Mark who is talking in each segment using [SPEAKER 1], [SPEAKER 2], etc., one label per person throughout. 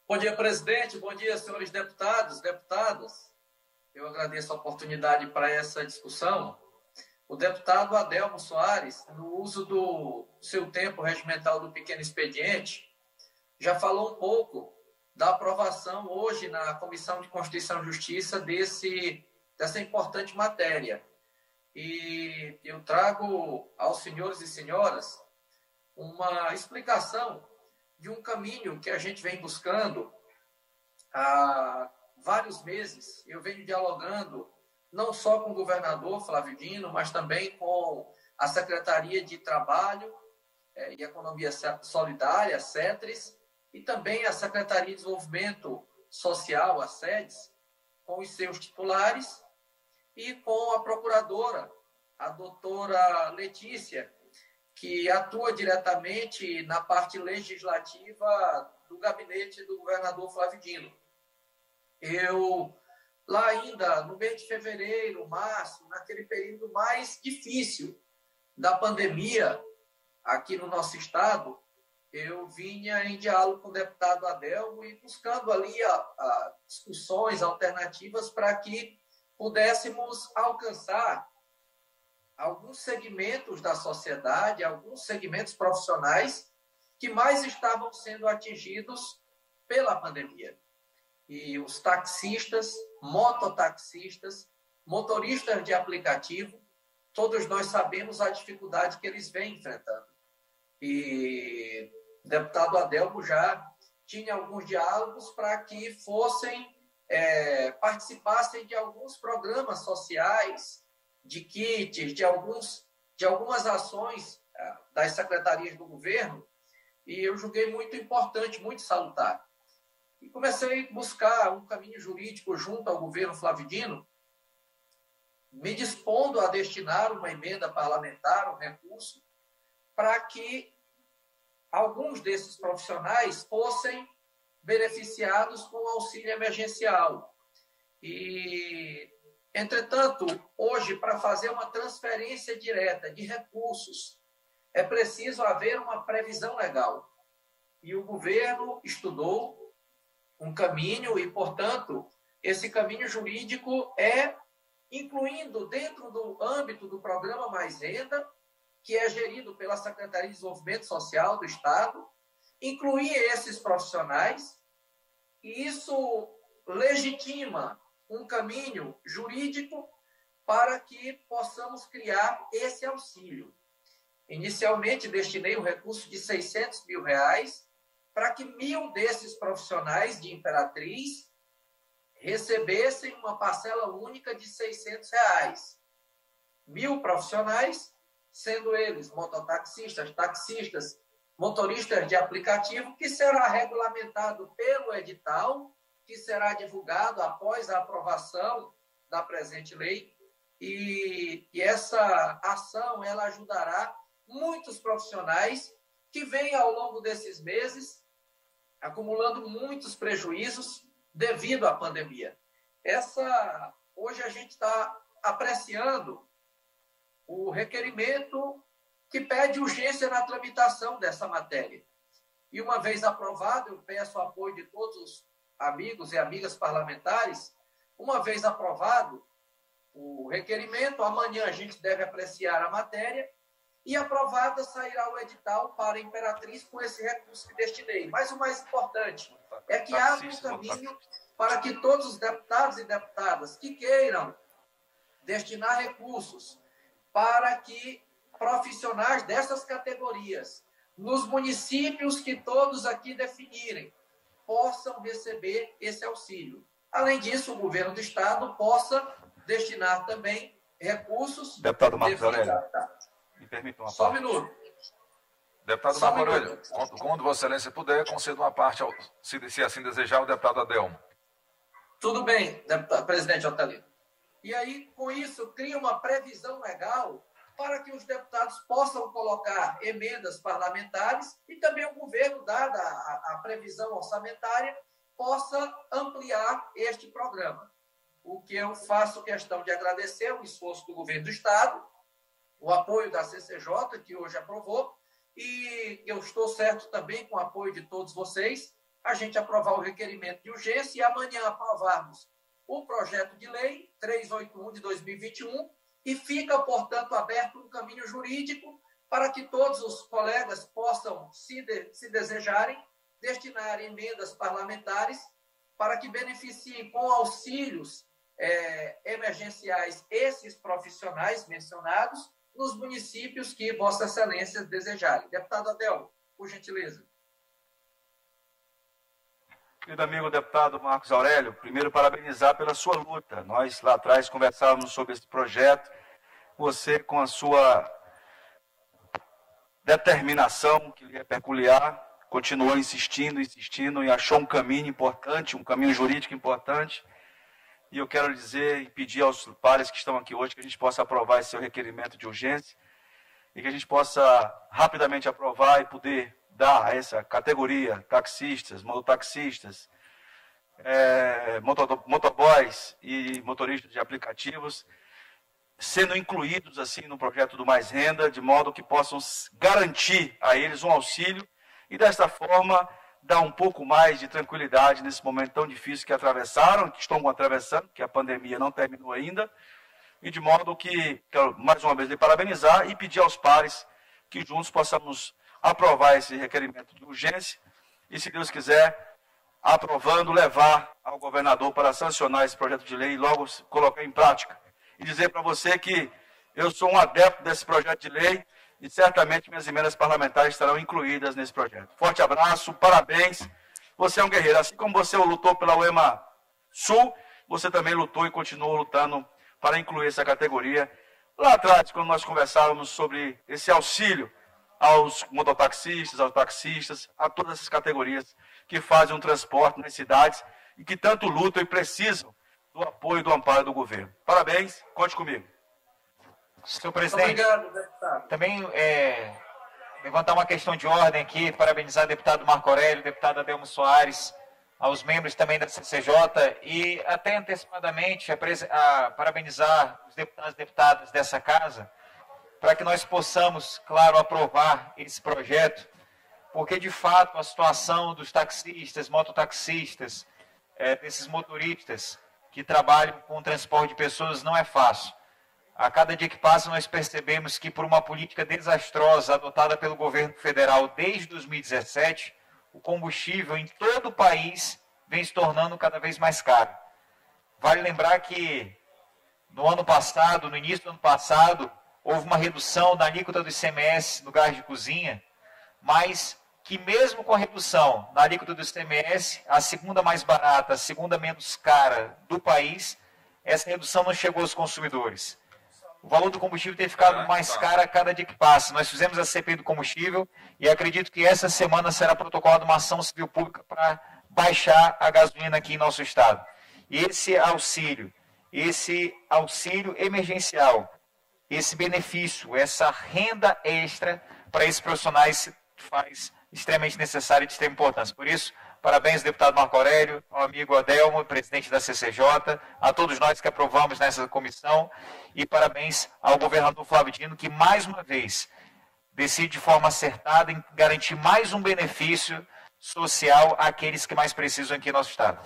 [SPEAKER 1] Bom dia, presidente. Bom dia, senhores deputados, deputadas. Eu agradeço a oportunidade para essa discussão. O deputado Adelmo Soares, no uso do seu tempo regimental do pequeno expediente, já falou um pouco da aprovação hoje na Comissão de Constituição e Justiça dessa importante matéria. E eu trago aos senhores e senhoras uma explicação de um caminho que a gente vem buscando há vários meses. Eu venho dialogando não só com o governador Flávio Dino, mas também com a Secretaria de Trabalho e Economia Solidária, a SETRES, e também a Secretaria de Desenvolvimento Social, a SEDES, com os seus titulares, e com a procuradora, a doutora Letícia, que atua diretamente na parte legislativa do gabinete do governador Flávio Dino. Eu, lá ainda no mês de fevereiro, março, naquele período mais difícil da pandemia aqui no nosso estado, eu vinha em diálogo com o deputado Adelmo e buscando ali discussões alternativas para que pudéssemos alcançar alguns segmentos da sociedade, alguns segmentos profissionais que mais estavam sendo atingidos pela pandemia. E os taxistas, mototaxistas, motoristas de aplicativo, todos nós sabemos a dificuldade que eles vêm enfrentando. E o deputado Adelmo já tinha alguns diálogos para que participassem de alguns programas sociais, de kits, de algumas ações das secretarias do governo, e eu julguei muito importante, muito salutar. E comecei a buscar um caminho jurídico junto ao governo Flávio Dino, me dispondo a destinar uma emenda parlamentar, um recurso, para que alguns desses profissionais fossem beneficiados com o auxílio emergencial. E, entretanto, hoje, para fazer uma transferência direta de recursos, é preciso haver uma previsão legal. E o governo estudou um caminho e, portanto, esse caminho jurídico é incluindo dentro do âmbito do programa Mais Renda, que é gerido pela Secretaria de Desenvolvimento Social do Estado, incluir esses profissionais, e isso legitima um caminho jurídico para que possamos criar esse auxílio. Inicialmente, destinei um recurso de R$600 mil para que 1.000 desses profissionais de Imperatriz recebessem uma parcela única de R$600. 1.000 profissionais, sendo eles mototaxistas, taxistas, motoristas de aplicativo, que será regulamentado pelo edital, que será divulgado após a aprovação da presente lei, e essa ação ela ajudará muitos profissionais que vêm ao longo desses meses acumulando muitos prejuízos devido à pandemia. Hoje a gente está apreciando o requerimento que pede urgência na tramitação dessa matéria. E uma vez aprovado, eu peço o apoio de todos os amigos e amigas parlamentares. Uma vez aprovado o requerimento, amanhã a gente deve apreciar a matéria e aprovada sairá o edital para a Imperatriz com esse recurso que destinei. Mas o mais importante é que abra um caminho para que todos os deputados e deputadas que queiram destinar recursos para que profissionais dessas categorias, nos municípios que todos aqui definirem, possam receber esse auxílio. Além disso, o governo do Estado possa destinar também recursos...
[SPEAKER 2] Deputado Marcos Aurélio, me permita uma parte.
[SPEAKER 1] Só um minuto.
[SPEAKER 2] Deputado Marcos Aurélio, quando Vossa Excelência puder, conceda uma parte, se assim desejar, o deputado Adelmo.
[SPEAKER 1] Tudo bem, presidente Otelino. E aí, com isso, cria uma previsão legal para que os deputados possam colocar emendas parlamentares e também o governo, dada a previsão orçamentária, possa ampliar este programa. O que eu faço questão de agradecer o esforço do governo do Estado, o apoio da CCJ, que hoje aprovou, e eu estou certo também com o apoio de todos vocês, a gente aprovar o requerimento de urgência e amanhã aprovarmos o projeto de lei 381 de 2021 e fica, portanto, aberto um caminho jurídico para que todos os colegas possam, se desejarem, destinar emendas parlamentares para que beneficiem com auxílios emergenciais esses profissionais mencionados nos municípios que Vossa Excelência desejarem. Deputado Adelmo, por gentileza.
[SPEAKER 3] Querido amigo deputado Marcos Aurélio, primeiro parabenizar pela sua luta. Nós lá atrás conversávamos sobre esse projeto, você com a sua determinação, que lhe é peculiar, continuou insistindo e achou um caminho importante, um caminho jurídico importante. E eu quero dizer e pedir aos pares que estão aqui hoje que a gente possa aprovar esse seu requerimento de urgência e que a gente possa rapidamente aprovar e poder dar a essa categoria, taxistas, mototaxistas, motoboys e motoristas de aplicativos, sendo incluídos assim no projeto do Mais Renda, de modo que possam garantir a eles um auxílio e desta forma dar um pouco mais de tranquilidade nesse momento tão difícil que atravessaram, que estão atravessando, que a pandemia não terminou ainda, e de modo que quero mais uma vez lhe parabenizar e pedir aos pares que juntos possamos aprovar esse requerimento de urgência e, se Deus quiser, aprovando, levar ao governador para sancionar esse projeto de lei e logo colocar em prática. E dizer para você que eu sou um adepto desse projeto de lei e certamente minhas emendas parlamentares estarão incluídas nesse projeto. Forte abraço, parabéns. Você é um guerreiro. Assim como você lutou pela UEMA Sul, você também lutou e continuou lutando para incluir essa categoria. Lá atrás, quando nós conversávamos sobre esse auxílio aos mototaxistas, aos taxistas, a todas essas categorias que fazem um transporte nas cidades e que tanto lutam e precisam do apoio e do amparo do governo. Parabéns, conte comigo.
[SPEAKER 4] Senhor presidente,
[SPEAKER 1] obrigado, deputado.
[SPEAKER 4] Também levantar uma questão de ordem aqui, parabenizar o deputado Marco Aurélio, o deputado Adelmo Soares, aos membros também da CCJ e até antecipadamente parabenizar os deputados e deputadas dessa casa para que nós possamos, claro, aprovar esse projeto, porque de fato a situação dos taxistas, mototaxistas, desses motoristas que trabalham com transporte de pessoas não é fácil. A cada dia que passa, nós percebemos que, por uma política desastrosa adotada pelo governo federal desde 2017, o combustível em todo o país vem se tornando cada vez mais caro. Vale lembrar que, no ano passado, no início do ano passado, houve uma redução da alíquota do ICMS no gás de cozinha, mas que mesmo com a redução da alíquota do ICMS, a segunda mais barata, a segunda menos cara do país, essa redução não chegou aos consumidores. O valor do combustível tem ficado mais caro a cada dia que passa. Nós fizemos a CPI do combustível e acredito que essa semana será protocolada uma ação civil pública para baixar a gasolina aqui em nosso estado. E esse auxílio emergencial, esse benefício, essa renda extra para esses profissionais se faz extremamente necessário e de extrema importância. Por isso, parabéns, deputado Marco Aurélio, ao amigo Adelmo, presidente da CCJ, a todos nós que aprovamos nessa comissão e parabéns ao governador Flávio Dino, que mais uma vez decide de forma acertada em garantir mais um benefício social àqueles que mais precisam aqui no nosso estado.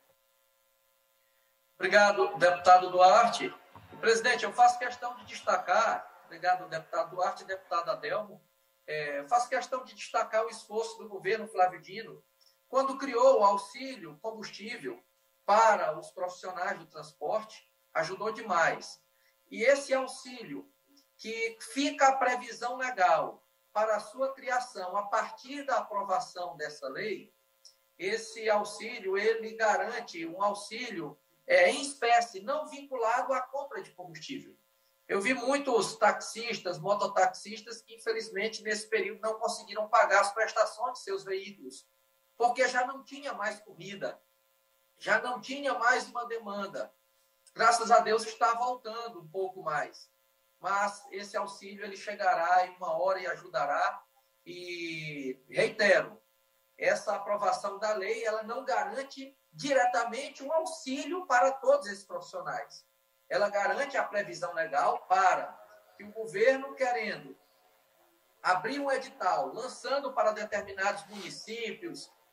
[SPEAKER 1] Obrigado, deputado Duarte. Presidente, eu faço questão de destacar, obrigado, deputado Duarte e deputado Adelmo, faço questão de destacar o esforço do governo Flávio Dino quando criou o auxílio combustível para os profissionais do transporte, ajudou demais. E esse auxílio, que fica a previsão legal para a sua criação a partir da aprovação dessa lei, esse auxílio, ele garante um auxílio em espécie, não vinculado à compra de combustível. Eu vi muitos taxistas, mototaxistas, que infelizmente nesse período não conseguiram pagar as prestações de seus veículos, porque já não tinha mais corrida, já não tinha mais uma demanda. Graças a Deus está voltando um pouco mais, mas esse auxílio ele chegará em uma hora e ajudará. E reitero, essa aprovação da lei ela não garante diretamente um auxílio para todos esses profissionais. Ela garante a previsão legal para que o governo, querendo abrir um edital, lançando para determinados municípios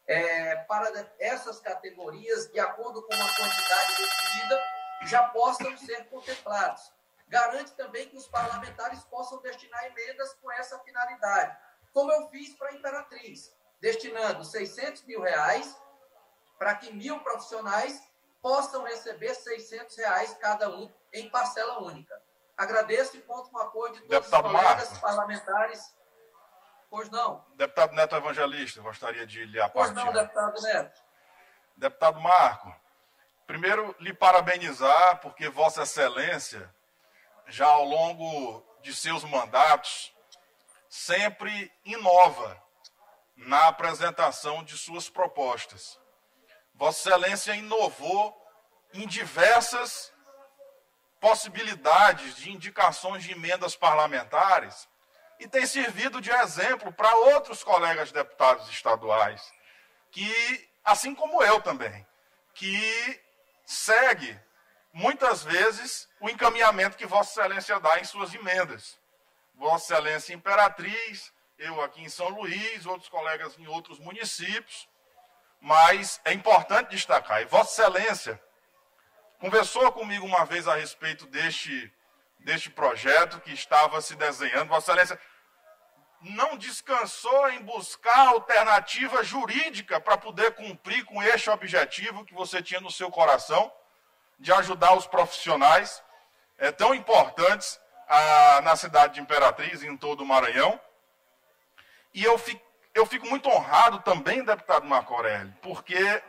[SPEAKER 1] para essas categorias, de acordo com uma quantidade definida, já possam ser contemplados. Garante também que os parlamentares possam destinar emendas com essa finalidade, como eu fiz para a Imperatriz, destinando R$600 mil para que 1.000 profissionais possam receber R$600 cada um em parcela única. Agradeço e conto com o apoio de todos os colegas parlamentares. Pois não.
[SPEAKER 5] Deputado Neto Evangelista, gostaria de lhe apartilhar.
[SPEAKER 1] Pois não, deputado Neto.
[SPEAKER 5] Deputado Marco, primeiro lhe parabenizar, porque Vossa Excelência, já ao longo de seus mandatos, sempre inova na apresentação de suas propostas. Vossa Excelência inovou em diversas possibilidades de indicações de emendas parlamentares e tem servido de exemplo para outros colegas deputados estaduais, que, assim como eu também, que segue muitas vezes o encaminhamento que Vossa Excelência dá em suas emendas. Vossa Excelência Imperatriz, eu aqui em São Luís, outros colegas em outros municípios, mas é importante destacar, e Vossa Excelência conversou comigo uma vez a respeito deste projeto que estava se desenhando. Vossa Excelência não descansou em buscar alternativa jurídica para poder cumprir com este objetivo que você tinha no seu coração, de ajudar os profissionais tão importantes na cidade de Imperatriz e em todo o Maranhão. E eu fico muito honrado também, deputado Marco Aurélio, porque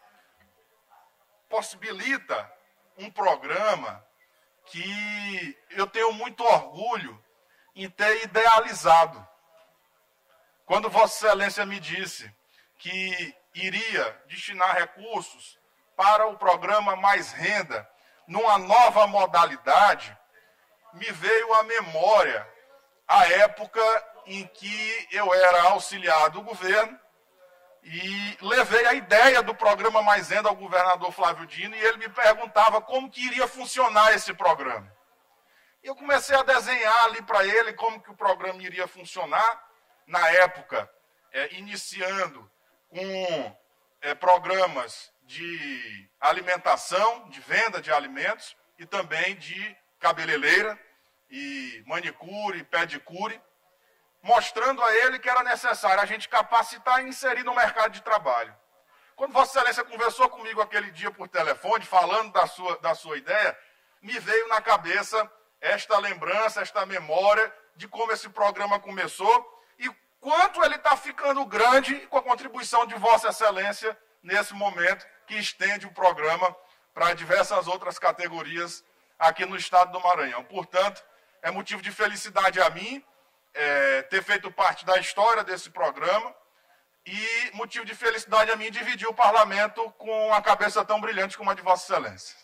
[SPEAKER 5] possibilita um programa que eu tenho muito orgulho em ter idealizado. Quando Vossa Excelência me disse que iria destinar recursos para o programa Mais Renda, numa nova modalidade, me veio à memória a época em que eu era auxiliar do governo e levei a ideia do programa Mais Renda ao governador Flávio Dino e ele me perguntava como que iria funcionar esse programa. Eu comecei a desenhar ali para ele como que o programa iria funcionar, na época, iniciando com programas de alimentação, de venda de alimentos e também de cabeleireira e manicure, pedicure, mostrando a ele que era necessário a gente capacitar e inserir no mercado de trabalho. Quando Vossa Excelência conversou comigo aquele dia por telefone, falando da sua ideia, me veio na cabeça esta lembrança, esta memória de como esse programa começou e quanto ele está ficando grande com a contribuição de Vossa Excelência nesse momento que estende o programa para diversas outras categorias aqui no estado do Maranhão. Portanto, é motivo de felicidade a mim ter feito parte da história desse programa e motivo de felicidade a mim dividir o parlamento com uma cabeça tão brilhante como a de Vossa Excelência.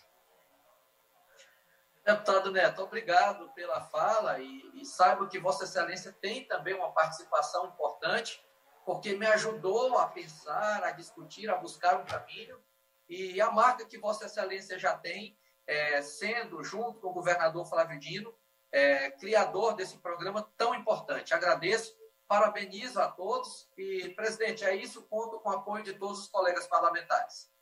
[SPEAKER 1] Deputado Neto, obrigado pela fala e saiba que Vossa Excelência tem também uma participação importante, porque me ajudou a pensar, a discutir, a buscar um caminho e a marca que Vossa Excelência já tem, sendo, junto com o governador Flávio Dino, criador desse programa tão importante. Agradeço, parabenizo a todos e, presidente, é isso, conto com o apoio de todos os colegas parlamentares.